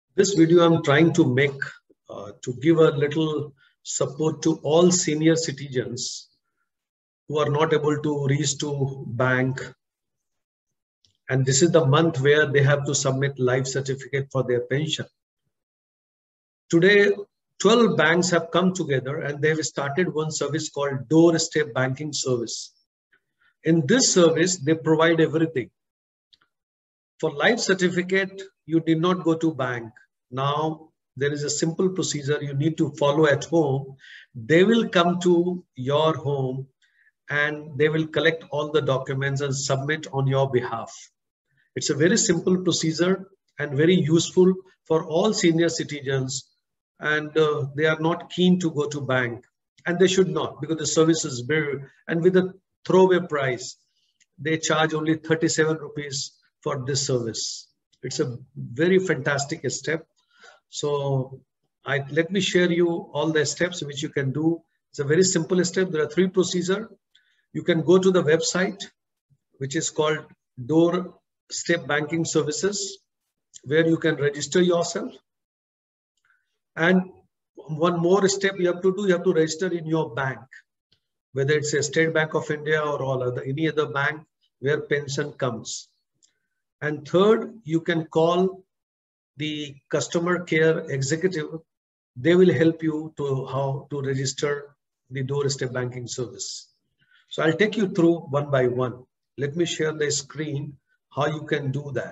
This video I'm trying to make to give a little support to all senior citizens who are not able to reach to bank. And this is the month where they have to submit life certificate for their pension. Today, 12 banks have come together and they have started one service called Doorstep Banking Service. In this service, they provide everything. For life certificate, you did not go to bank. Now, there is a simple procedure you need to follow at home. They will come to your home and they will collect all the documents and submit on your behalf. It's a very simple procedure and very useful for all senior citizens, and they are not keen to go to bank, and they should not, because the service is very, and with a throwaway price, they charge only 37 rupees for this service. It's a very fantastic step. So let me share you all the steps which you can do. It's a very simple step. There are 3 procedures. You can go to the website, which is called Doorstep Banking Services, where you can register yourself. And one more step you have to do, you have to register in your bank, whether it's a State Bank of India or any other bank where pension comes. And third, you can call the customer care executive. They will help you to how to register the Doorstep Banking Service. So I'll take you through one by one. Let me share the screen, how you can do that.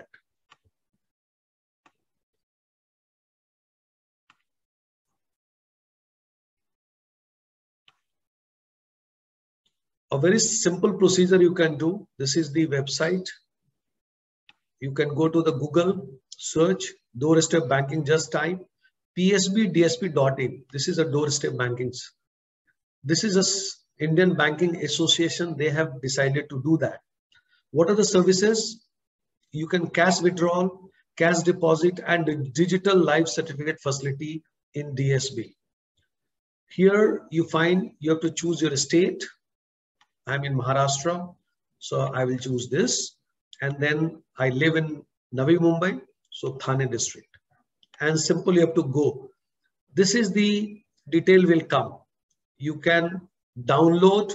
A very simple procedure you can do. This is the website. You can go to the Google, search Doorstep Banking, just type psbdsp.in. This is a Doorstep Banking. This is a Indian Banking Association. They have decided to do that. What are the services? You can cash withdrawal, cash deposit, and digital life certificate facility in DSB. Here you find you have to choose your state. I'm in Maharashtra, so I will choose this. And then I live in Navi Mumbai, so Thane district. And simply you have to go. This is the detail will come. You can download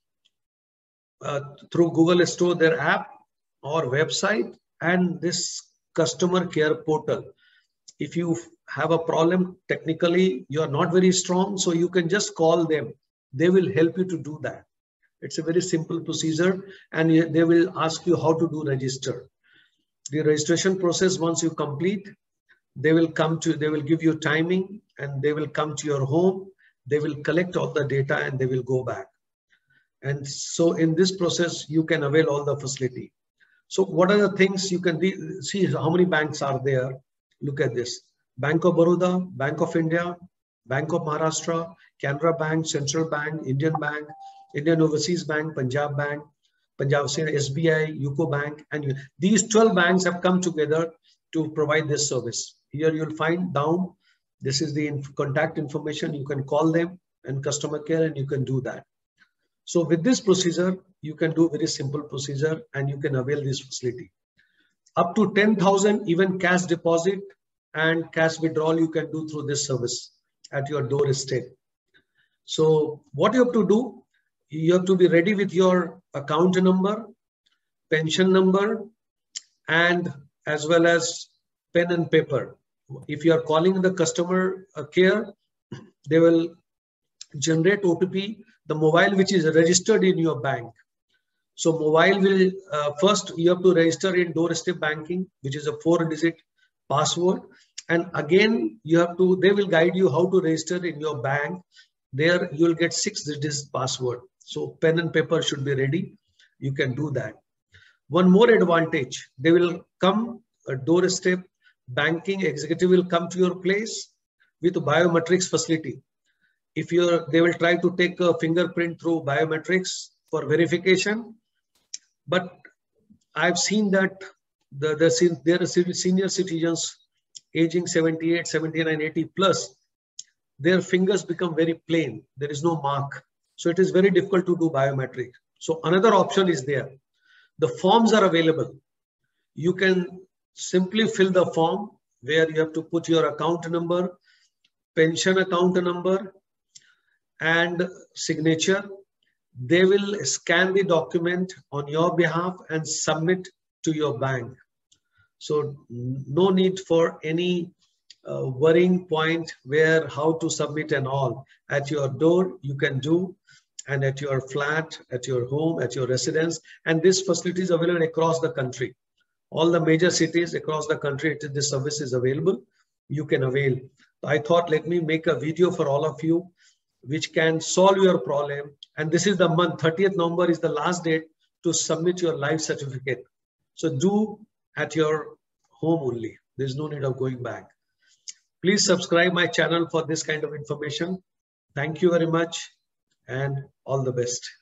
through Google Store their app or website and this customer care portal. If you have a problem technically, you are not very strong, so you can just call them. They will help you to do that. It's a very simple procedure, and they will ask you how to do register. The registration process, once you complete, they will give you timing and they will come to your home. They will collect all the data and they will go back. And so in this process, you can avail all the facility. So what are the things you can see? How many banks are there? Look at this. Bank of Baroda, Bank of India, Bank of Maharashtra, Canara Bank, Central Bank, Indian Bank, Indian Overseas Bank, Punjab Bank, Punjab SBI, UCO Bank, and these 12 banks have come together to provide this service. Here you'll find down, this is the contact information. You can call them and customer care, and you can do that. So with this procedure, you can do very simple procedure and you can avail this facility. Up to 10,000, even cash deposit and cash withdrawal you can do through this service at your doorstep. So what you have to do, you have to be ready with your account number, pension number, and as well as pen and paper. If you are calling the customer care, they will generate OTP, the mobile which is registered in your bank. So mobile will, first you have to register in Doorstep Banking, which is a 4-digit password. And again, you have to, they will guide you how to register in your bank. There you will get 6-digit password. So pen and paper should be ready. You can do that. One more advantage, they will come, a Doorstep Banking executive will come to your place with biometrics facility. If they will try to take a fingerprint through biometrics for verification. But I've seen that there are senior citizens aging 78, 79, 80 plus, their fingers become very plain. There is no mark. So it is very difficult to do biometric. So another option is there. The forms are available. You can simply fill the form where you have to put your account number, pension account number, and signature. They will scan the document on your behalf and submit to your bank. So no need for any worrying point where how to submit and all. At your door, you can do, and at your flat, at your home, at your residence. And this facility is available across the country. All the major cities across the country, this service is available. You can avail. I thought, let me make a video for all of you, which can solve your problem. And this is the month, 30th November is the last date to submit your life certificate. So do at your home only. There's no need of going back. Please subscribe my channel for this kind of information. Thank you very much and all the best.